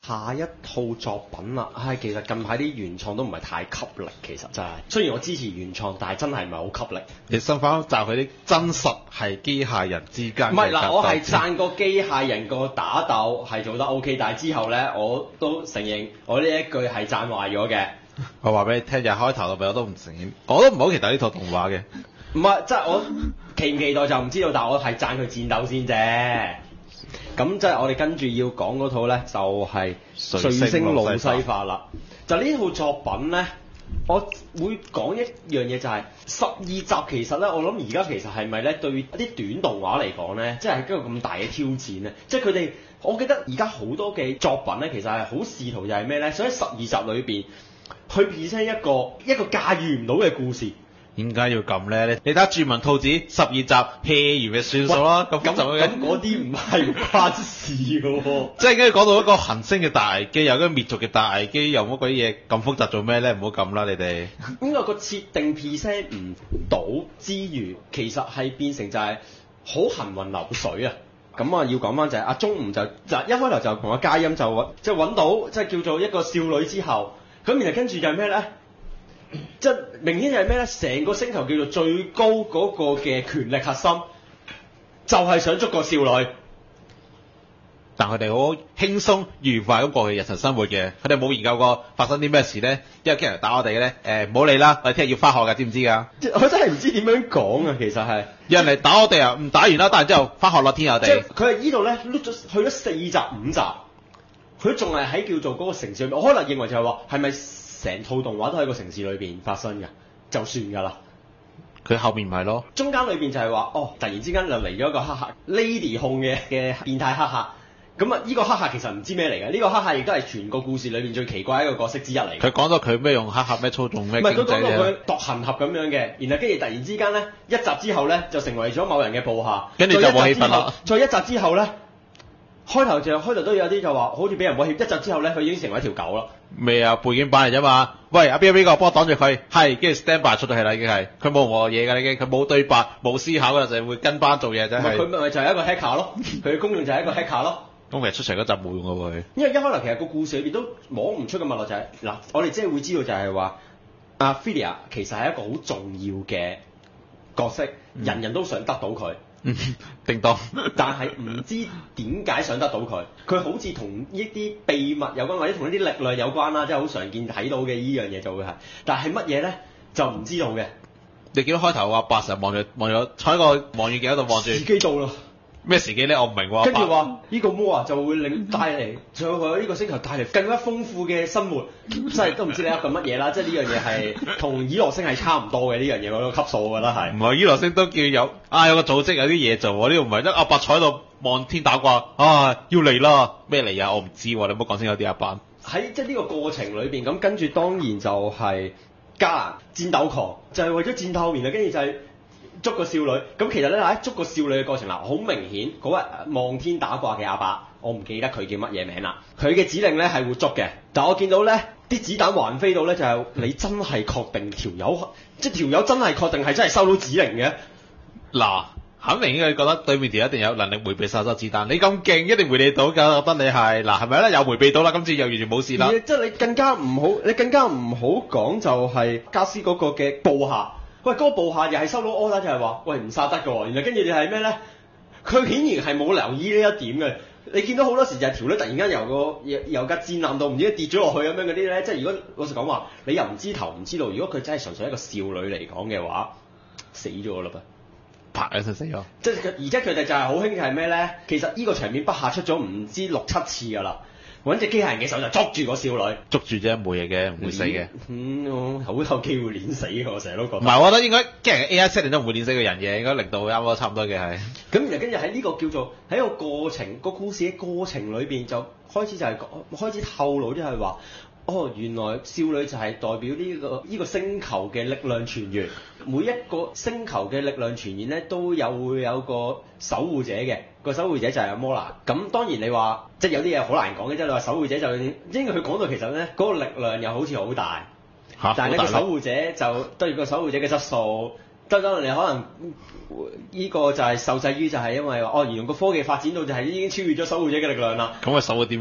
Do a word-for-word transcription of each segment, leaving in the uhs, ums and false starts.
下一套作品啦，唉，其實近排啲原創都唔係太吸力，其實真係。雖然我支持原創，但係真係唔係好吸力。 你相反就佢啲真實係機械人之間。 唔係嗱，我係讚個機械人個打鬥係做得 OK，但係之後咧我都承認我呢一句係讚壞咗嘅。 我話俾你聽，就開頭到尾我都唔承認，我都唔好期待呢套動畫嘅。 唔係，即係我期唔期待就唔知道，但係我係讚佢戰鬥先啫。咁即係我哋跟住要講嗰套咧，就係、是《彗星路西法》啦。就呢套作品咧，我會講一樣嘢就係、是、十二集其實咧，我諗而家其實係咪咧對一啲短動畫嚟講咧，即係一個咁大嘅挑戰咧？即係佢哋，我記得而家好多嘅作品咧，其實係好試圖就係咩咧？想喺十二集裏邊去 present 一個一個駕馭唔到嘅故事。 點解要咁咧？你睇下《住民兔子》十二集 hea 完咪算數啦。咁咁就咁嗰啲唔係關事嘅喎。 即係跟住講到一個行星嘅大危機，有一個滅族嘅大危機，又乜鬼嘢咁複雜做咩咧？唔好咁啦，你哋。 應該個設定 present 唔到之餘，其實係變成就係好行雲流水啊！咁啊，要講翻就係阿中午就就一開頭就同阿嘉音就揾即係揾到即係叫做一個少女之後，咁然後跟住就係咩咧？即係明顯就係咩咧？成個星球叫做最高嗰個嘅權力核心，就係、是、想捉個少女。 但佢哋好輕鬆愉快咁過去日常生活嘅，佢哋冇研究過發生啲咩事咧。因為驚人打我哋嘅咧，誒唔好理啦，我哋聽日要翻學㗎，知唔知㗎？ 我真係唔知點樣講啊，其實係有人嚟打我哋啊，唔打完啦，打完之後翻學落天有地。 即係佢係依度咧碌咗去咗四集五集，佢仲係喺叫做嗰個城市裏面。我可能認為就係話係咪？成套動畫都喺個城市裏邊發生嘅，就算㗎啦。 佢後面唔係咯， 中間裏邊就係話，哦，突然之間就嚟咗一個黑客 Lady 控嘅嘅變態黑客。咁啊，呢個黑客其實唔知咩嚟嘅，呢、這個黑客亦都係全個故事裏邊最奇怪一個角色之一嚟。 佢講到佢咩用黑客咩操縱咩經濟啫。唔係佢講到佢度行俠咁樣嘅，然後跟住突然之間咧，一集之後咧就成為咗某人嘅部下， 跟住就冇氣氛啦。 再一集之後咧。開頭就開頭都有啲就話，好似俾人威脅，一集之後咧，佢已經成為一條狗啦。 未啊，背景板嚟啫嘛。喂，阿邊個邊個幫我擋住佢？係，跟住 stand by 出到去啦，已經係。佢冇我嘢㗎，已經。佢冇對白，冇思考㗎，就係會跟班做嘢啫。係。佢咪就係一個 hacker 咯，佢嘅功用就係一個 hacker 咯。 咁其實出場嗰集冇用㗎喎佢。 因為一開頭其實個故事裏邊都摸唔出嘅脈絡就係、是、嗱，我哋即係會知道就係話，阿 Filia 其實係一個好重要嘅角色，嗯、人人都想得到佢。 嗯，叮當， 但係唔知點解想得到佢，佢好似同一啲秘密有關，或者同一啲力量有關啦，即係好常見睇到嘅依樣嘢就會係，但係乜嘢咧就唔知道嘅。 你見到開頭話八成望住望住坐喺個望遠鏡喺度望住， 時機到啦。 咩時機咧？我唔明喎。 跟住話呢個魔啊就會令帶嚟，就為呢個星球帶嚟更加豐富嘅生活，即係都唔知你噏緊乜嘢啦。即係呢樣嘢係同以羅星係差唔多嘅呢樣嘢嗰個級數，我覺得係。 唔係以羅星都叫有啊，有個組織有啲嘢做喎。呢度唔係得阿伯坐喺度望天打卦啊，要嚟啦咩嚟啊？我唔知喎，你唔好講清楚啲阿伯。 喺即係呢個過程裏邊，咁跟住當然就係加蘭戰鬥狂，就係、是、為咗戰鬥，然後跟住就係、是。捉個少女，咁其實咧喺捉個少女嘅過程嗱，好明顯嗰日望天打卦嘅阿伯，我唔記得佢叫乜嘢名啦。佢嘅指令咧係會捉嘅，但我見到咧啲子彈橫飛到咧就係、是、你真係確定條友，即係條友真係確定係真係收到指令嘅。 嗱，肯定應該覺得對面條一定有能力迴避殺手子彈，你咁勁一定迴避到㗎，覺得你係嗱係咪咧？有迴避到啦，今次又完全冇事啦。 即係你更加唔好，你更加唔好講就係加斯嗰個嘅部下。喂，嗰、那個部下又係收到 order 就係話，喂唔殺得㗎喎，然後跟住你係咩咧？佢顯然係冇留意呢一點嘅。你見到好多時就係條女突然間由個由架戰艦度唔知跌咗落去咁樣嗰啲咧，即係如果老實講話，你又唔知頭唔知道，如果佢真係純粹一個少女嚟講嘅話，死咗啦噃， 啪一聲死咗。 即係而且佢哋就係好興嘅係咩咧？其實呢個場面不下出咗唔知六七次㗎啦。揾隻機械人嘅手就捉住個少女， 捉住啫，冇嘢嘅，唔會死嘅。 嗯，好有機會碾死嘅，我成日都覺得。唔係，我覺得應該機械人嘅 A I setting 都唔會碾死個人嘅，應該令到啱啱差唔多嘅係。 咁然後跟住喺呢個叫做喺個過程個故事嘅過程裏邊，就開始就係、是、開始透露，即係話，哦，原來少女就係代表呢、這個呢、這個星球嘅力量泉源。每一個星球嘅力量泉源咧，都有會有個守護者嘅。個守護者就係阿摩拉，咁當然你話即係有啲嘢好難講嘅，即係你話守護者就應該佢講到其實咧嗰、那個力量又好似好大，啊、但係呢個守護者就對個守護者嘅質素，得當然你可能呢、這個就係受制於就係因為哦，原來個科技發展到就係已經超越咗守護者嘅力量啦。 咁佢守護啲咩咧？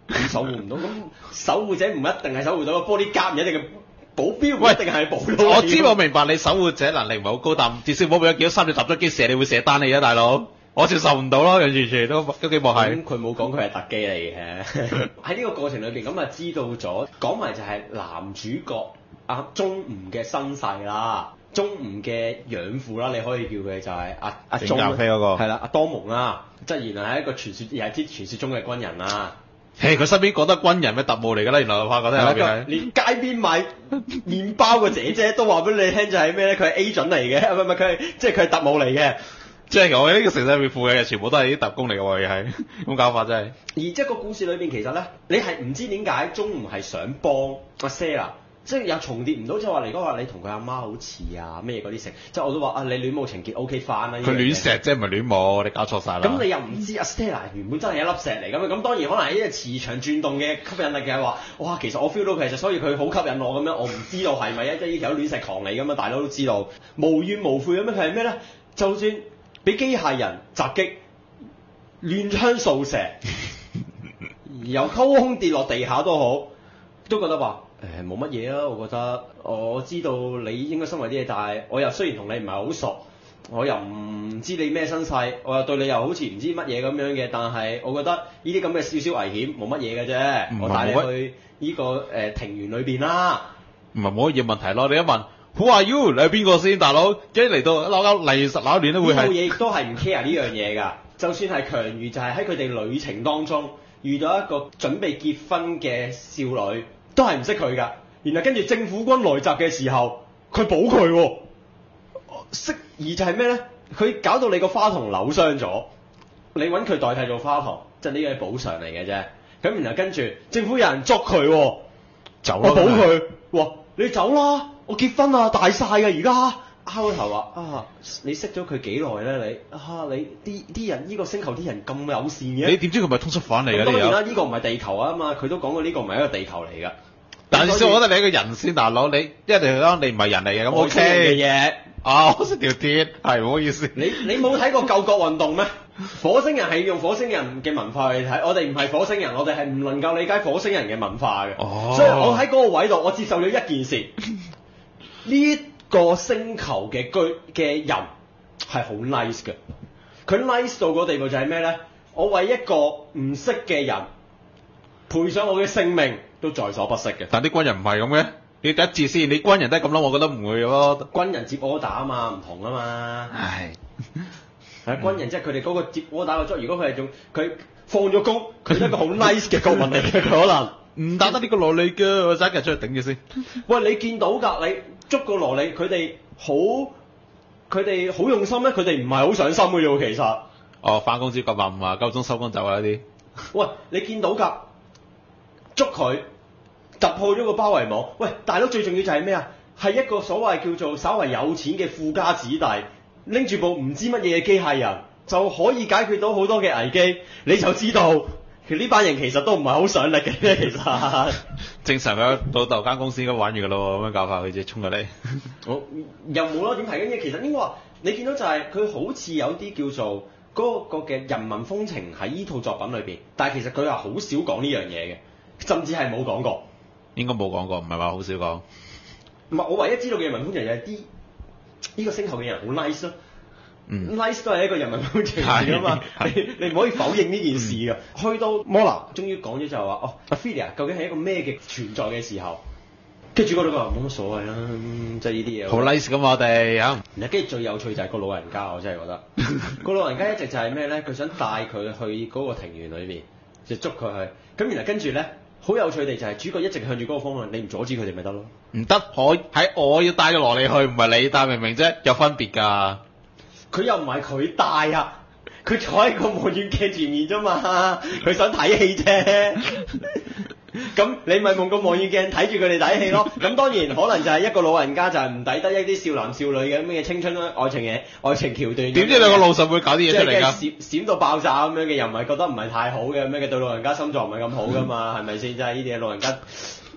咁守護唔到，咁守護者唔一定係守護到，玻璃甲唔一定係保鏢，唔一定係保佬。 我知我明白你守護者能力唔係好高，但至少冇俾咗幾多三隻集咗機射，你會射單你啊，大佬！我接受唔到咯，完全都都幾幕係。 咁佢冇講佢係特技嚟嘅。喺呢個過程裏邊，咁啊知道咗，講埋就係男主角阿鐘吳嘅身世啦，鐘吳嘅養父啦，你可以叫佢就係阿阿鐘。 咖啡嗰個。 係啦，阿多蒙啦，即係原來係一個傳説，又係啲傳説中嘅軍人啦。 嘿，佢身邊覺得軍人咩特務嚟㗎啦，原來我發覺真係。 連街邊賣麵包嘅姐姐都話俾你聽，就係咩咧？佢係 agent 嚟嘅，唔係唔係佢係即係佢係特務嚟嘅。 即係我呢個城市裏邊附嘅全部都係啲特工嚟嘅喎，又係咁搞法真係。 而即係個故事裏邊其實咧，你係唔知點解鐘吳係想幫阿 Sarah，即係又重疊唔到，即係話嚟講話你同佢阿媽好似啊咩嗰啲成，即係我都話啊你戀母情結 OK 翻啦。 佢戀石啫，唔係戀母，你搞錯晒啦。 咁你又唔知阿 Stella 原本真係一粒石嚟咁樣，咁當然可能係呢個磁場轉動嘅吸引力嘅話，哇其實我 feel 到其實所以佢好吸引我咁樣，我唔知道係咪啊，即係呢條戀石狂嚟咁樣，大佬都知道無怨無悔咁樣，佢係咩咧？就算俾機械人襲擊，亂槍掃射，由高空跌落地下都好，都覺得話誒冇乜嘢啊！我覺得我知道你應該身為啲嘢，但係我又雖然同你唔係好熟，我又唔知你咩身世，我又對你又好似唔知乜嘢咁樣嘅，但係我覺得呢啲咁嘅少少危險冇乜嘢嘅啫，我帶你去呢、這個誒、呃、庭園裏邊啦。 唔係冇乜嘢問題咯，你一問。Who are you？你係邊個先，大佬？一嚟到撈交嚟實撈亂都會係。呢套嘢亦都係唔 care 呢樣嘢㗎。就算係強如，就係喺佢哋旅程當中遇到一個準備結婚嘅少女，都係唔識佢㗎。然後跟住政府軍來襲嘅時候，佢保佢喎。識而就係咩咧？佢搞到你個花童扭傷咗，你揾佢代替做花童，即係呢個係補償嚟嘅啫。咁然後跟住政府有人捉佢喎，走啦！我保佢，哇！你走啦！我結婚啊，大晒㗎而家。開頭話啊，你識咗佢幾耐咧？你啊，你啲啲人呢、呢個星球啲人咁友善嘅。你點知佢咪通緝犯嚟㗎？ 當然啦，呢、呢個唔係地球啊嘛，佢都講過呢個唔係一個地球嚟㗎。 但係我覺得你係一個人先，大佬，你一定係講你唔係人嚟嘅咁 OK 嘅嘢。啊，我識條鐵，係唔好意思。 你你冇睇過救國運動咩？火星人係用火星人嘅文化去睇，我哋唔係火星人，我哋係唔能夠理解火星人嘅文化嘅。哦。所以我喺嗰個位度，我接受咗一件事，呢個星球嘅居嘅人係好 nice 嘅。佢 nice 到個地步就係咩咧？我為一個唔識嘅人賠上我嘅性命，都在所不惜嘅。 但啲軍人唔係咁嘅。你第一次先，你軍人都係咁咯，我覺得唔會咯。 軍人接 order 啊嘛，唔同啊嘛。 唉。 係軍人即係佢哋嗰個接 order 嘅 job，如果佢係仲佢放咗工，佢係一個好 nice 嘅國民嚟嘅，佢可能唔打得呢個蘿莉㗎，我陣間出去頂住先。 喂，你見到㗎？你捉個蘿莉，佢哋好佢哋好用心咩？佢哋唔係好上心嘅啫，其實。 哦，返工朝九晚五啊，夠鐘收工走啊呢啲。 喂，你見到㗎？捉佢突破咗個包圍網。喂，大佬最重要就係咩啊？係一個所謂叫做稍為有錢嘅富家子弟。拎住部唔知乜嘢嘅機械人就可以解決到好多嘅危機，你就知道其實呢班人其實都唔係好上力嘅啫。其實正常嘅老豆間公司應該玩完㗎咯，咁樣搞法佢只衝過嚟。 我又冇咯，點睇緊嘢？其實應該話你見到就係佢好似有啲叫做嗰個嘅人民風情喺呢套作品裏邊，但係其實佢係好少講呢樣嘢嘅，甚至係冇講過。 應該冇講過，唔係話好少講。 唔係我唯一知道嘅人民風情就係啲。呢個星球嘅人好 nice 咯、嗯、，nice 都係一個人民風情嚟㗎嘛，你你唔可以否認呢件事㗎。嗯、去到 Mola 終於講咗就係話，哦 Ophelia 究竟係一個咩嘅存在嘅時候，跟住嗰度話冇乜所謂啦，即係呢啲嘢。好 nice 㗎嘛我哋嚇。 然後跟住最有趣就係個老人家，我真係覺得個老人家一直就係咩咧？佢想帶佢去嗰個庭園裏邊，就捉佢去。咁然後跟住咧。好有趣地就係主角一直向住嗰個方向，你唔阻止佢哋咪得咯？唔得， 我喺我要帶個蘿莉去，唔係你帶，明唔明啫？有分別㗎。 佢又唔係佢帶啊，佢坐喺個望遠鏡前面啫嘛，佢想睇戲啫。咁你咪用個望遠鏡睇住佢哋睇戲咯。咁當然可能就係一個老人家就係唔抵得一啲少男少女嘅咩青春愛情嘢、愛情橋段。點知兩個老實會搞啲嘢出嚟㗎？閃閃到爆炸咁樣嘅，又唔係覺得唔係太好嘅咩嘅，對老人家心臟唔係咁好㗎嘛，係咪先？真係呢啲嘢老人家。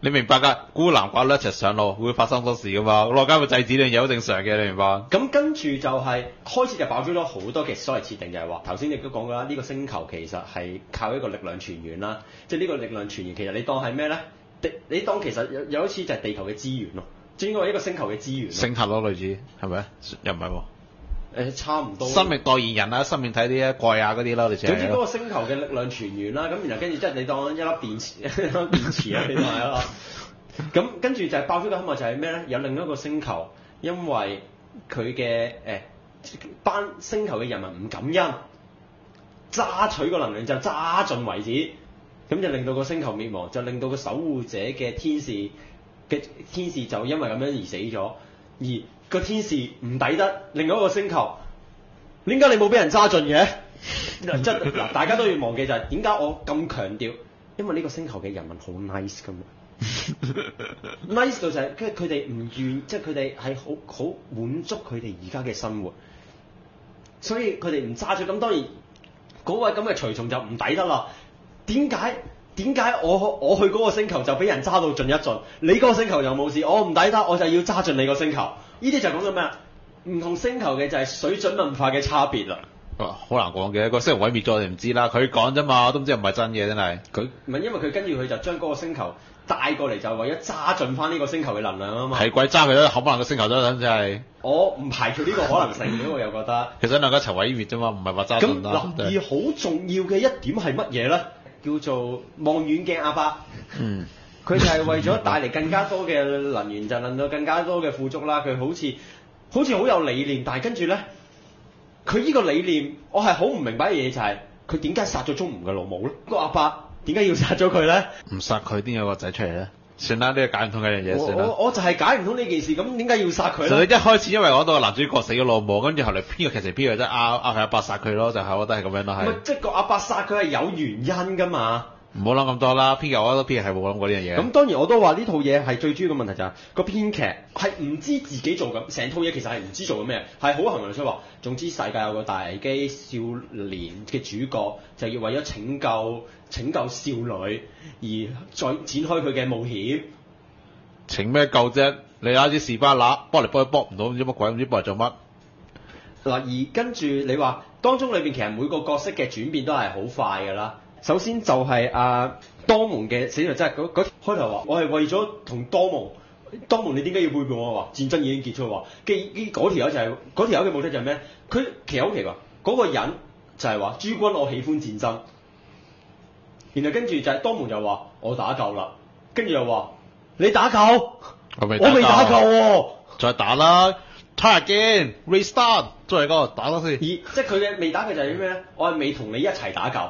你明白㗎？孤男寡女一齊上路會發生好多事㗎嘛，落街會制止呢樣嘢好正常嘅，你明白？ 咁跟住就係、是、開始就爆咗咗好多嘅所謂設定，就係話頭先你都講過啦，呢、這個星球其實係靠一個力量傳源啦，即係呢個力量傳源其實你當係咩咧？地你當其實有有一次就係地球嘅資源咯，即係應該係一個星球嘅資源。 星核咯，類似係咪？又唔係喎。 誒差唔多。 生命代言人啊，生命體啲啊，蓋啊嗰啲咯，你知。 總之嗰個星球嘅力量傳源啦，咁然後跟住即係你當一粒電池，一粒電池啊，你當係咯。咁跟住就係爆咗個黑幕就係咩咧？有另一個星球，因為佢嘅誒班星球嘅人民唔感恩，揸取個能量就揸盡為止，咁就令到個星球滅亡，就令到個守護者嘅天使嘅天使就因為咁樣而死咗，而個天使唔抵得另外一個星球，點解你冇俾人揸盡嘅？即係嗱，大家都要忘記就係點解我咁強調，因為呢個星球嘅人民好 nice 㗎嘛。nice 到就係，跟住佢哋唔願，即係佢哋係好好滿足佢哋而家嘅生活，所以佢哋唔揸住。咁當然嗰位咁嘅隨從就唔抵得啦。點解點解我我去嗰個星球就俾人揸到盡一盡，你嗰個星球就冇事，我唔抵得，我就要揸盡你個星球。呢啲就講緊咩啊？唔同星球嘅就係水準文化嘅差別啦。 好難講嘅，個星球毀滅咗我哋唔知啦，佢講啫嘛，我都唔知係唔係真嘅，真係。 佢唔係因為佢跟住佢就將嗰個星球帶過嚟，就為咗揸盡翻呢個星球嘅能量啊嘛。 係鬼揸佢都冚唪唥個星球都真係。 我唔排除呢個可能性嘅，我又覺得。 其實兩個一齊毀滅啫嘛，唔係話揸盡啦。 咁而好重要嘅一點係乜嘢咧？叫做望遠鏡阿伯。嗯。佢就係為咗帶嚟更加多嘅能源，就令到更加多嘅富足啦。佢好似好似好有理念，但係跟住咧，佢呢個理念，我係好唔明白嘅嘢就係、是，佢點解殺咗中吳嘅老母咧？個阿伯點解要殺咗佢咧？ 唔殺佢點有個仔出嚟咧？算啦，呢、這個解唔通嘅樣嘢算啦。 我我就係解唔通呢件事，咁點解要殺佢咧？ 其實一開始因為講到個男主角死咗老母，跟住後嚟編個劇情編嘅啫，阿阿係阿伯殺佢咯，就係、是、我覺得係咁樣咯，係。唔係， 即係個阿伯殺佢係有原因㗎嘛？ 唔好諗咁多啦，編劇我覺得編劇係冇諗過呢樣嘢。咁當然我都話呢套嘢係最主要嘅問題就係、是、個編劇係唔知自己做緊，成套嘢其實係唔知做緊咩，係好行雲出話。總之世界有個大危機，少年嘅主角就要為咗拯救拯救少女而再展開佢嘅冒險。 拯咩救啫？你攞啲士巴拿幫嚟幫去幫唔到，唔知乜鬼，唔知幫嚟做乜。 嗱，而跟住你話當中裏邊其實每個角色嘅轉變都係好快㗎啦。首先就係阿多蒙嘅死就真係嗰嗰開頭話，我係為咗同多蒙，多蒙你點解要背叛我？話戰爭已經結束喎。嘅嘅嗰條友就係嗰條友嘅目的就係咩？佢其實好奇怪，嗰、嗰個人就係話諸君我喜歡戰爭，然後跟住就係多蒙就話我打夠啦，跟住又話你打夠，我未打夠喎， 再打啦 ，try again restart，再嚟個打多次。而即係佢嘅未打嘅就係咩咧？我係未同你一齊打夠。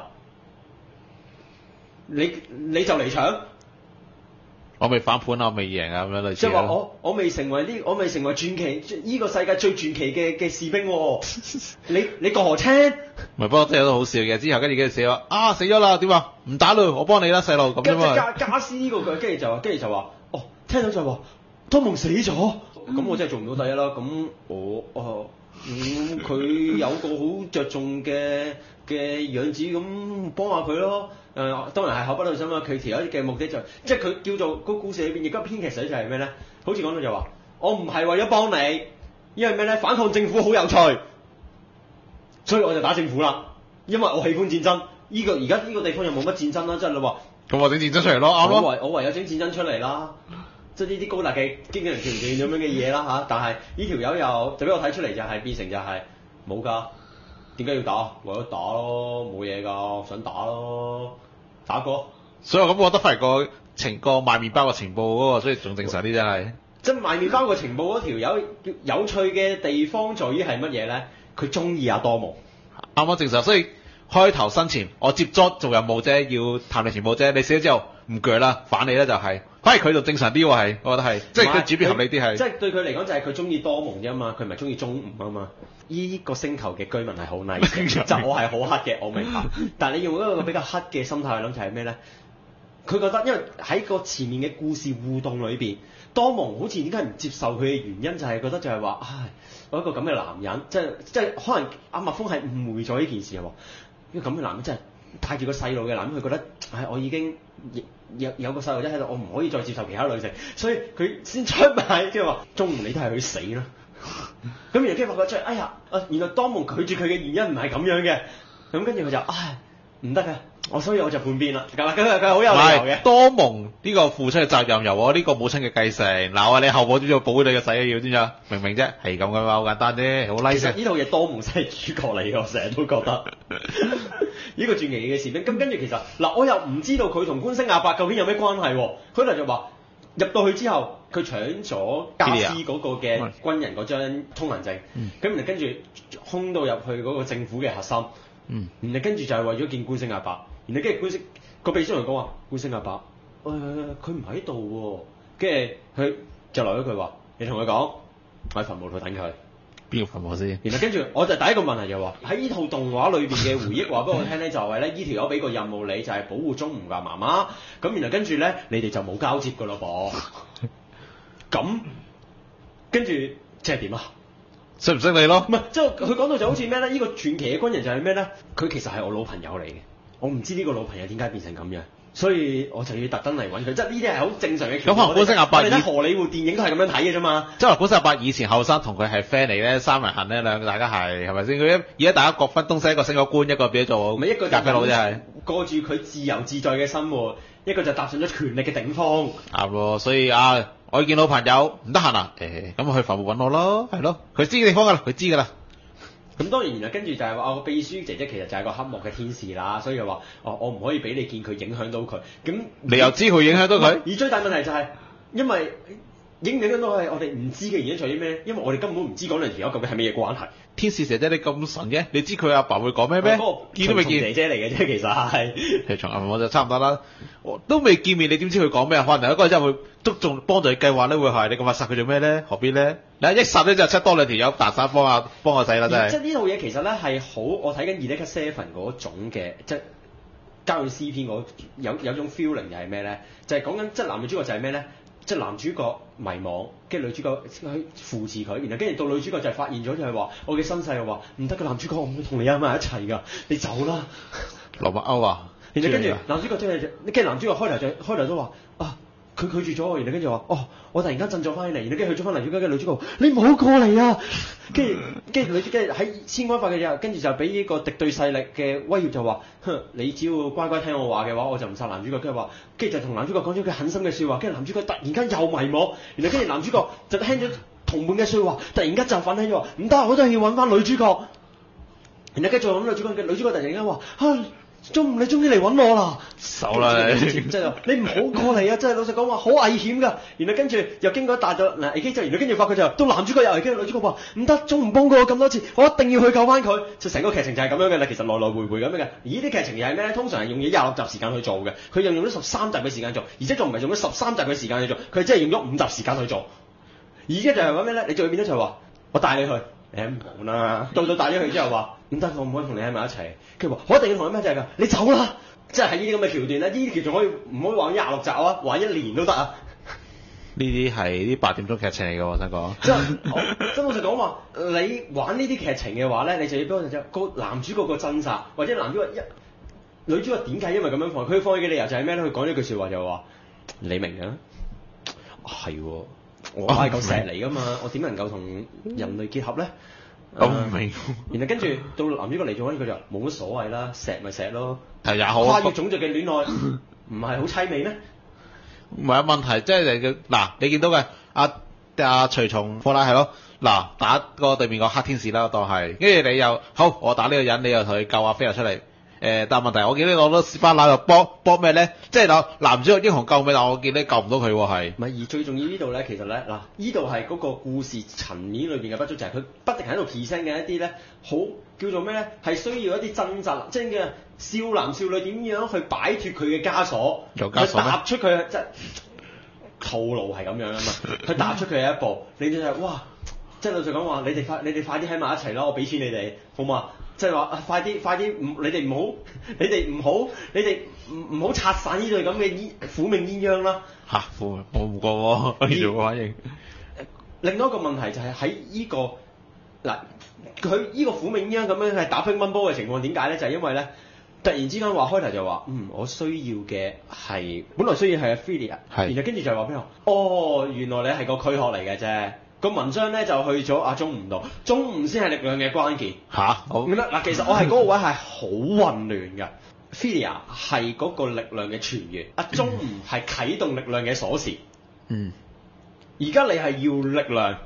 你你就嚟搶， 我未反盤啊，我未贏啊，咁樣類似。 即係話我我未成為呢，我未成為傳奇呢、這個世界最傳奇嘅嘅士兵喎、哦。你你過河車？ 唔係，不過真係都好笑嘅。之後跟住跟住死咗，啊死咗啦，點啊？唔打咯，我幫你啦，細路咁樣嘛。 加加斯呢個佢跟住就話，跟住就話，哦，聽到就話，多蒙死咗，咁、嗯、我真係做唔到第一啦。咁我哦，咁佢、嗯、有個好着重嘅嘅樣子，咁幫下佢咯。誒、呃、當然係口不對心啦，佢條友嘅目的就即係佢叫做個故事裏邊，亦都編劇寫就係咩咧？好似講到就話，我唔係為咗幫你，因為咩咧？反抗政府好有趣，所以我就打政府啦。因為我喜歡戰爭，呢、這個而家呢個地方又冇乜戰爭啦，即係你話咁我整戰爭出嚟咯，啱咯。 我唯我唯有整戰爭出嚟啦，即係呢啲高達嘅經紀人權權咁樣嘅嘢啦嚇。但係呢條友又就俾我睇出嚟就係變成就係冇㗎，點解要打？為咗打咯，冇嘢㗎，想打咯。打過， 所以我咁覺得反而個情個賣麵包個情報嗰個，所以仲正常啲真係。 即係賣麵包個情報嗰條友有趣嘅地方在於係乜嘢咧？佢中意阿多蒙， 啱啱正常。所以開頭生前我接咗做任務啫，要探你情報啫。你死咗之後唔鋸啦，反你咧就係、是，反而佢就正常啲喎係，我覺得係，即係佢主編合理啲係。 即係對佢嚟講就係佢中意多蒙啫嘛，佢唔係中意中午啊嘛。依個星球嘅居民係好 nice，就我係好黑嘅，我明白。但係你用一個比較黑嘅心態去諗就係咩咧？佢覺得因為喺個前面嘅故事互動裏邊，多蒙好似點解唔接受佢嘅原因就係覺得就係話，唉，我一個咁嘅男人，即係即係可能阿蜜蜂係誤會咗呢件事喎。呢個咁嘅男人真係帶住個細路嘅男，佢覺得唉、哎，我已經有有個細路仔喺度，我唔可以再接受其他女性，所以佢先出賣，即係話中午你都係去死啦。咁然後跟住發覺出嚟，哎呀，啊原來當蒙拒絕佢嘅原因唔係咁樣嘅，咁跟住佢就唉唔得嘅。我所以我就叛變啦，咁啊，佢佢好有理由嘅。 多蒙呢個付出嘅責任由我呢個母親嘅繼承，嗱我你後母都要保護你嘅仔要知唔知啊？明唔明啫？係咁嘅嘛，好簡單啫，好 nice。其實呢套嘢多蒙先係主角嚟嘅，我成日都覺得呢個傳奇嘅士兵。咁跟住其實嗱，我又唔知道佢同官星亞伯究竟有咩關係喎？佢嚟就話入到去之後，佢搶咗加斯嗰個嘅軍人嗰張通行證，咁、嗯、然後跟住轟到入去嗰個政府嘅核心，嗯，然後跟住就係為咗見官星亞伯。然後跟住官星個秘書同佢講話，官星阿伯，誒佢唔喺度喎，跟住佢就留咗句話，你同佢講，我喺墳墓度等佢。 邊個墳墓先？ 然後跟住我就第一個問題就話，喺呢套動畫裏邊嘅回憶話俾我聽咧，就係咧呢條友俾個任務你，就係、是、保護中吳嘅媽媽。咁然後跟住咧，你哋就冇交接㗎咯噃。咁跟住即係點啊？ 識唔識你咯？ 唔係，即係佢講到就好似咩咧？呢、這個傳奇嘅軍人就係咩咧？佢其實係我老朋友嚟嘅。我唔知呢個老朋友點解變成咁樣，所以我就要特登嚟揾佢。即係呢啲係好正常嘅。咁可能本身阿伯，你睇荷里活電影都係咁樣睇嘅啫嘛。即係本身阿伯以前後生同佢係 friend 嚟咧，三人行咧，兩個大家係係咪先？佢而家大家各分東西，一個升咗官，一個變咗做咪一個咖啡佬，真係過住佢自由自在嘅生活，一個就踏上咗權力嘅頂峰。 啱喎，所以啊，我見老朋友唔得閒啊，誒咁去墳墓揾我咯，係咯，佢知嘅地方㗎啦，佢知㗎啦。 咁當然，然後跟住就係話，我個秘書姐姐其實就係個黑幕嘅天使啦，所以就話，哦，我唔可以俾你見佢影響到佢。咁你又知佢影響到佢？ 而最大問題就係、是，因為影唔影響到係我哋唔知嘅原因在於咩？因為我哋根本唔知嗰兩條友究竟係咩嘢關係。天使姐姐你咁神嘅，你知佢阿爸，爸會講咩咩？見都未見。姐姐嚟嘅啫，其實係。係從銀我就差唔多啦，我都未見面，你點知佢講咩啊？可能一個人會都仲幫助你計劃咧，會係你咁話殺佢做咩咧？何必咧？嗱一殺咧就出多兩條友大殺幫阿幫個仔啦，真係。即係呢套嘢其實咧係好，我睇緊《二 D Seven》嗰種嘅，即係交換 C P 嗰有有種 feeling 就係咩咧？就係講緊即係男女主角就係咩咧？即係男主角迷茫，跟住女主角去扶持佢，然後跟住到女主角就係發現咗就係話，我嘅身世又話唔得嘅，男主角我唔會同你喺埋一齊㗎，你走啦。羅密歐啊！然後跟住男主角真係，跟住男主角開頭就開頭都話啊，佢拒絕咗我，然後跟住話哦，我突然間振作翻起嚟，然後跟住佢追翻男主角，跟住女主角你唔好過嚟啊！跟住跟住女主角喺千鈞發嘅時候，跟住就俾呢個敵對勢力嘅威脅就話，哼，你只要乖乖聽我話嘅話，我就唔殺男主角。跟住話，跟住就同男主角講咗句狠心嘅説話，跟住男主角突然間又迷惘，然後跟住男主角就聽咗同伴嘅説話，突然間就反起咗話，唔得，我都係要揾翻女主角。然後跟住揾女主角嘅女主角突然間話，啊！中午你終於嚟揾我啦， 手啦你， 即係你唔好過嚟啊！真係老實講話好危險㗎。然後跟住又經過一大咗嗱危機之後，然後跟住發覺就到男主角又危機，女主角話唔得，仲唔幫過我咁多次，我一定要去救翻佢。就成個劇情就係咁樣嘅啦，其實來來回回咁樣嘅。而呢啲劇情又係咩咧？通常係用咗廿六集時間去做嘅，佢又用咗十三集嘅時間做，而且仲唔係用咗十三集嘅時間去做，佢真係用咗五集時間去做。而家就係話咩咧？你最變咗就係話我帶你去。誒唔好啦，到到帶咗佢之後話唔得，我唔可以同你喺埋一齊。佢話我一定要同你咩就係㗎，你走啦！即係喺呢啲咁嘅橋段咧，呢啲橋仲可以唔可以玩廿六集啊？玩一年都得啊！ 呢啲係啲八點鐘劇情嚟㗎，我想講。 即係真老實講話，你玩呢啲劇情嘅話咧，你就要俾我就個男主角個掙扎，或者男主角一女主角點解因為咁樣放佢放棄嘅理由就係咩咧？佢講咗句説話就話：你明㗎？係喎。我係嚿石嚟㗎嘛，我點能夠同人類結合咧？ 我唔明。 然後跟住到男主角嚟咗，佢就冇乜所謂啦，石咪石咯。 係也好。 跨越種族嘅戀愛唔係好凄美咩？ 唔係啊，問題即係你嗱，你見到嘅阿阿徐松科拉係咯，嗱打個對面個黑天使啦，當係，跟住你又好，我打呢個人，你又同佢救阿菲亞出嚟。誒，但係問題，我見你攞到斯巴拿又搏搏咩咧？即係嗱，男主角英雄救命，但我見你救唔到佢喎，係。唔係，而最重要呢度咧，其實咧嗱，呢度係嗰個故事層面裏邊嘅不足，就係、是、佢不停喺度 present 嘅一啲咧，好叫做咩咧？係需要一啲掙扎，即係嘅少男少女點樣去擺脫佢嘅枷鎖， 有枷鎖咩？ 踏出佢即係套路係咁樣啊嘛，佢踏出佢嘅一步，你哋就係哇，即係老實講話，你哋快你哋快啲喺埋一齊啦，我俾錢你哋，好嘛？即係話啊，快啲快啲唔，你哋唔好，你哋唔好，你哋唔唔好拆散呢對咁嘅煙苦命鴛鴦啦。嚇、啊，苦命我唔過喎，呢個反應。另外一個問題就係喺呢個嗱，佢呢個苦命鴛鴦咁樣係打乒乓波嘅情況，點解咧？就係、是、因為咧， 突然之間話開頭就話，嗯，我需要嘅係本來需要係 Aphilia，然後跟住就話俾我，哦，原來你係個軀殼嚟嘅啫。個文章咧就去咗阿中午度，中午先係力量嘅關鍵。 吓？好。 咁嗱，其實我係嗰個位係好混亂嘅。Philia 係嗰個力量嘅泉源，阿中午係啟動力量嘅鎖匙。 嗯。 而家你係要力量，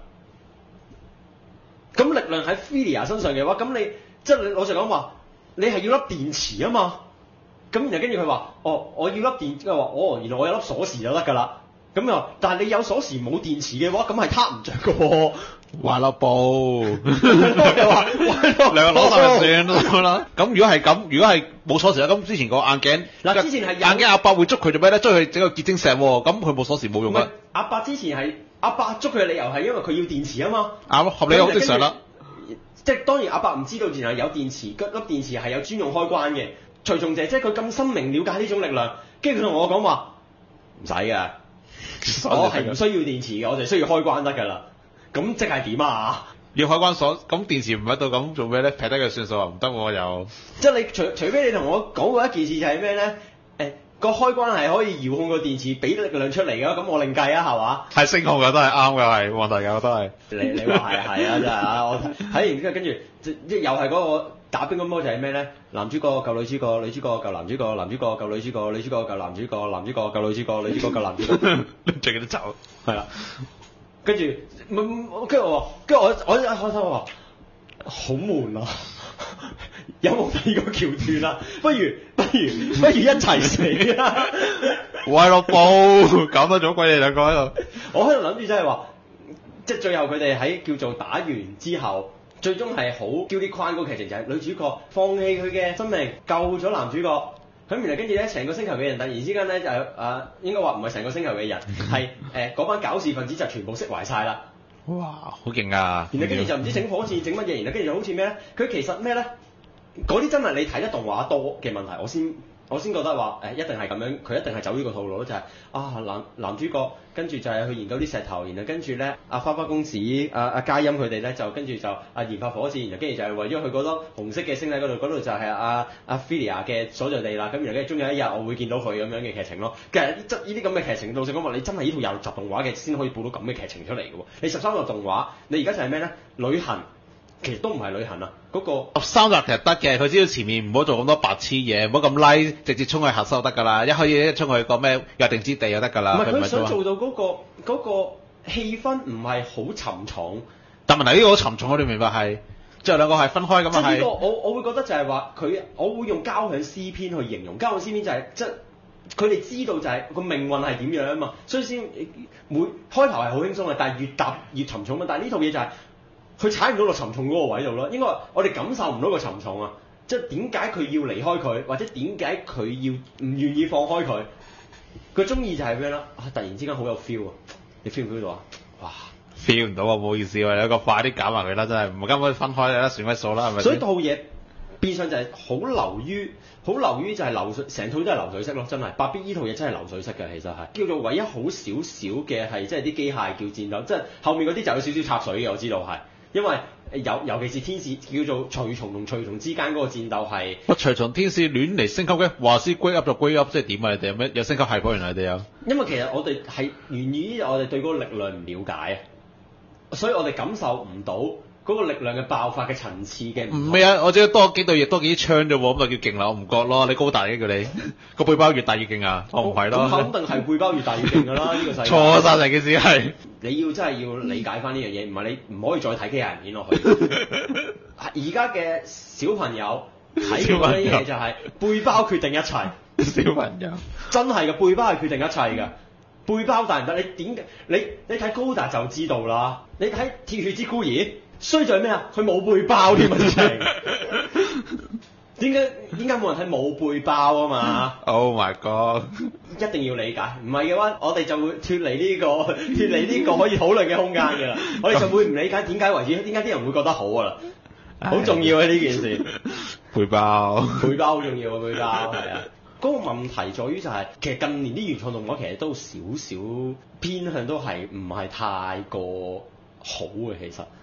咁力量喺 Philia 身上嘅話，咁你即係你老實講話，你係要粒電池啊嘛。咁然後跟住佢話，哦，我要粒電，佢話，哦，原來我有粒鎖匙就得㗎啦。咁又，但係你有鎖匙冇電池嘅話，咁係撻唔着嘅喎。 壞粒布，又話兩個攞晒就算啦。咁如果係咁，如果係冇鎖匙啦，咁之前個眼鏡嗱，之前係眼鏡阿伯會捉佢做咩咧？捉佢整個結晶石喎，咁佢冇鎖匙冇用啊。 阿伯之前係阿伯捉佢嘅理由係因為佢要電池啊嘛。 啱，合理好正常啦。 即係當然阿伯唔知道原來有電池，粒電池係有專用開關嘅。隨從者即係佢咁深明了解呢種力量，跟住佢同我講話唔使嘅。我係唔需要電池嘅，我就需要開關得㗎啦。咁即係點啊？ 要開關鎖，咁電池唔喺度，咁做咩咧？劈低佢算數啊？唔得喎又。 即係你除除非你同我講過一件事就係咩咧？誒、欸、個開關係可以遙控個電池俾力量出嚟㗎，咁我另計啊，係嘛？ 係升控㗎，都係啱㗎，係冇問題㗎，都係。 你你話係係啊，真係啊！我睇完之後跟住即又係嗰個打乒乓波就係咩咧？男主角救女主角，女主角救男主角，男主角救女主角，女主角救男主角，男主角救女主角，女主角救男主角， 最緊要走。 係啦。跟住，跟住我話，跟住我我一開頭話好悶啊！有冇第二個橋段啊？不如不如不如一齊死啦！ 喂落布，搞多咗鬼你兩個喺度。 我喺度諗住真係話，即係最後佢哋喺叫做打完之後，最終係好叫啲框嗰個劇情就係女主角放棄佢嘅生命，救咗男主角。咁然後跟住咧，成個星球嘅人突然之間咧就誒、呃，應該話唔係成個星球嘅人，係誒嗰班搞事分子就全部釋懷晒啦。 哇，好勁啊！ 然後跟住就唔知整火箭整乜嘢，然後跟住就好似咩咧？佢其實咩咧？嗰啲真係你睇得動畫多嘅問題，我先我先覺得話誒、呃、一定係咁樣，佢一定係走呢個套路咯，就係、是、啊男男主角跟住就係去研究啲石頭，然後跟住咧阿花花公子、阿阿佳音佢哋咧就跟住就啊研發火箭，然後跟住就係為咗去嗰粒紅色嘅星體嗰度，嗰度就係阿阿 Philia 嘅所在地啦。咁然後跟住終有一日我會見到佢咁樣嘅劇情咯。其實呢啲咁嘅劇情，老實講話，你真係呢套有集動畫嘅先可以播到咁嘅劇情出嚟嘅喎。你十三集動畫，你而家就係咩咧？旅行。其實都唔係旅行啊，嗰、那個十三集其實得嘅，佢只要前面唔好做咁多白痴嘢，唔好咁拉，直接衝去核收得㗎啦，一可以一衝去個咩約定之地就得㗎啦。 唔係佢想做到嗰、那個嗰、那個氣氛唔係好沉重， 但問題呢個好沉重，我哋明白係，即係兩個係分開咁啊係。即係呢個我我會覺得就係話佢，我會用交響詩篇去形容，交響詩篇就係、是、即係佢哋知道就係、是、個命運係點樣啊嘛，所以先每開頭係好輕鬆嘅，但係越踏越沉重啊。但係呢套嘢就係、是。佢踩唔到落沉重嗰個位度咯，應該我哋感受唔到個沉重啊！即係點解佢要離開佢，或者點解佢要唔願意放開佢？佢中意就係咩啦？啊！突然之間好有 feel 啊！你 feel 唔 feel 到啊？哇 ！feel 唔到啊！唔好意思喎，有一個快啲搞埋佢啦，真係唔係根本分開啦，算乜數啦，係咪？ 所以套嘢變相就係好流於，好流於就係流水，成套都係流水式咯，真係。白必依套嘢真係流水式嘅，其實係叫做唯一好少少嘅係即係啲機械叫戰鬥，即係後面嗰啲就有少少插水嘅，我知道係。因為尤尤其是天使叫做隨從同隨從之間嗰個戰鬥係， 乜隨從天使亂嚟升級嘅，話師歸 up 就歸 up，即係點啊？你哋有咩有升級係嗰原來你哋有？ 因為其實我哋係源於我哋對嗰個力量唔了解啊，所以我哋感受唔到嗰個力量嘅爆發嘅層次嘅。唔係啊，我只係多幾對翼多幾槍啫喎，咁就叫勁啦，我唔覺咯。你高大嘅叫你個背包越大越勁啊，我唔係咯。 咁肯定係背包越大越勁㗎啦，呢個世界。 錯晒成件事係。 你要真係要理解翻呢樣嘢，唔係你唔可以再睇機械人片落去。而家嘅小朋友睇嗰啲嘢就係背包決定一切。 小朋友真係嘅，背包係決定一切㗎。背包大唔得，你點你你睇高達就知道啦。你睇鐵血之孤兒衰在咩啊？佢冇背包添啊！真係。點解點解冇人睇冇背包啊嘛 ？Oh my god！ 一定要理解，唔係嘅話，我哋就會脫離呢、這個脫離呢個可以討論嘅空間㗎啦。我哋就會唔理解點解為止，點解啲人會覺得好㗎啦？好重要啊呢件事。 背包， 背包好重要啊！背包係啊。嗰、那個問題在於就係、是，其實近年啲原創動畫其實都少少偏向都係唔係太過好嘅，其實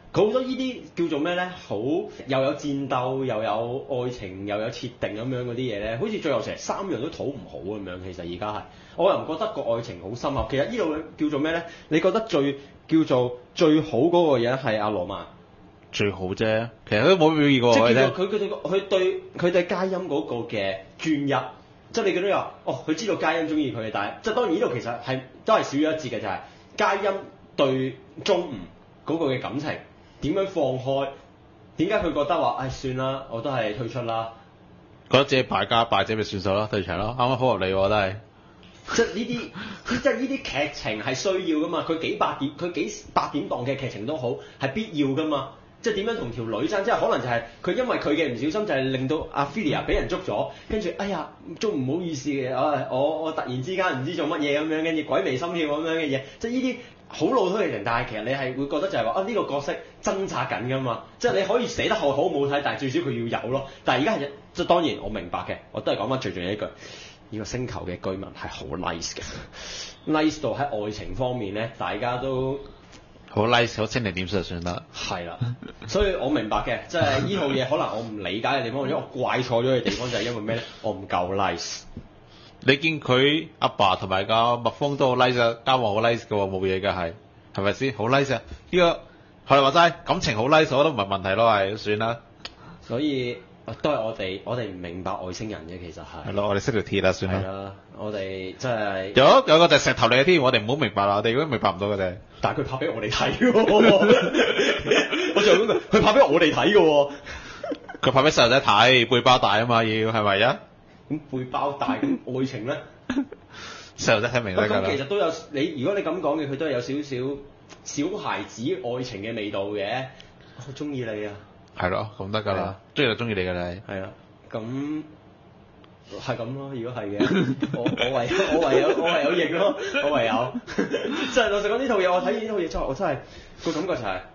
佢好多呢啲叫做咩咧？好又有戰鬥，又有愛情，又有設定咁樣嗰啲嘢咧，好似最後成三樣都討唔好咁樣。其實而家係，我又唔覺得個愛情好深刻。其實呢度叫做咩咧？你覺得最叫做最好嗰個嘢係阿羅曼？ 最好啫，其實佢都冇表現過。 即係叫做佢佢對佢對佢對佳音嗰個嘅專一，即係你見到話，哦，佢知道佳音中意佢，但係即係當然呢度其實係都係少咗一節嘅，就係、是、佳音對鐘吾嗰個嘅感情點樣放開？點解佢覺得話，唉、哎，算啦，我都係退出啦， 覺得自己敗家敗者咪算數咯，退場咯，啱啱好合理喎，都係。 即係呢啲，即係呢啲劇情係需要噶嘛？佢幾百點，佢幾百點檔嘅劇情都好，係必要噶嘛？即係點樣同條女爭？即係可能就係佢因為佢嘅唔小心，就係令到阿 Filia 俾人捉咗，跟住哎呀，都唔好意思嘅，啊我我突然之間唔知做乜嘢咁樣，跟住鬼迷心竅咁樣嘅嘢，即係呢啲好老土嘅人，但係其實你係會覺得就係話啊呢個角色掙扎緊㗎嘛，即係你可以寫得好好唔好睇，但係最少佢要有咯。但係而家係即係當然我明白嘅，我都係講翻最重要一句，呢個星球嘅居民係好 nice 嘅，nice 到喺愛情方面咧，大家都。 好 nice， 好蜻蜓點水就算啦。 係啦，所以我明白嘅，即係呢套嘢可能我唔理解嘅地方，或者我怪錯咗嘅地方就係因為咩咧？我唔夠 nice。 你見佢阿爸同埋個麥風都好 nice 啊，交往好 nice 嘅喎，冇嘢嘅係，係咪先？好 nice 啊！呢、這個學你話齋感情好 nice，我覺得唔係問題咯，係算啦。 所以都係我哋，我哋唔明白外星人嘅其實係。係咯，我哋識條鐵啦，算啦。 係啦，我哋真係有有個就係石頭嚟嘅添，我哋唔好明白啦，我哋如果明白唔到嘅啫。 但係佢拍俾我哋睇嘅喎，我就咁講，佢拍俾我哋睇嘅喎。 佢拍俾細路仔睇，背包大啊嘛，要係咪啊？ 咁背包大，咁愛情咧？ 細路仔睇明得㗎啦。 咁其實都有你，如果你咁講嘅，佢都係有少少小孩子愛情嘅味道嘅。我中意你啊！ 係咯，咁得㗎啦，中意就中意你㗎啦。 係啊，咁係咁咯。如果係嘅，我我唯我唯有我唯有認咯，我唯有。即係老實講呢套嘢，我睇完呢套嘢之後，我真係個感覺就係、是，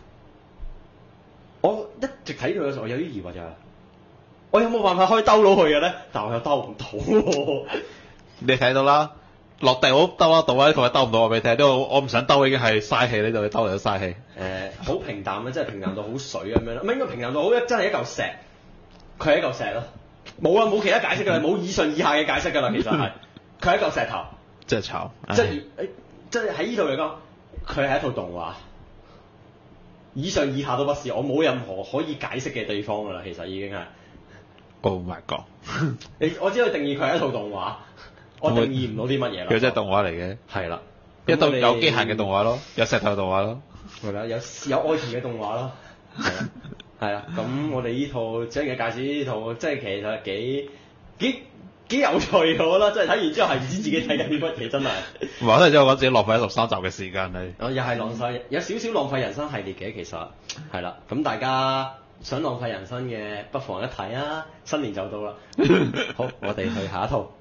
我一直睇佢嘅時候，我有啲疑惑就係、是，我有冇辦法可以兜到佢嘅咧？但我又兜唔到。 你睇到啦，落地好兜得到啊，同埋兜唔到我俾你睇，都我唔想兜已經係嘥氣呢度，你兜嚟都嘥氣。誒、 呃，好平淡啊，即係平淡到好水咁樣咯，唔係應該平淡到好一真係一嚿石，佢係一嚿石咯，冇啊冇其他解釋㗎啦，冇以上以下嘅解釋㗎啦，其實係佢係一嚿石頭， 即係炒， 即係誒，即係喺呢度嚟講，佢係一套動畫，以上以下都不是，我冇任何可以解釋嘅地方㗎啦，其實已經係。 Oh my god！ 你我只可以定義佢係一套動畫，我定義唔到啲乜嘢啦。 佢真係動畫嚟嘅。係啦，一套有機械嘅動畫咯，有石頭動畫咯。 係啦，有有愛情嘅動畫咯。係啦，係啦。咁我哋呢套即係介紹呢套，即係其實幾幾幾有趣嘅，我覺得，即係睇完之後係唔知自己睇緊啲乜嘢，真係。唔係，真係即係我覺得自己浪費咗十三集嘅時間係。哦，又係浪費，有少少浪費人生系列嘅，其實係啦。咁大家想浪費人生嘅，不妨一睇啊！新年就到啦。好，我哋去下一套。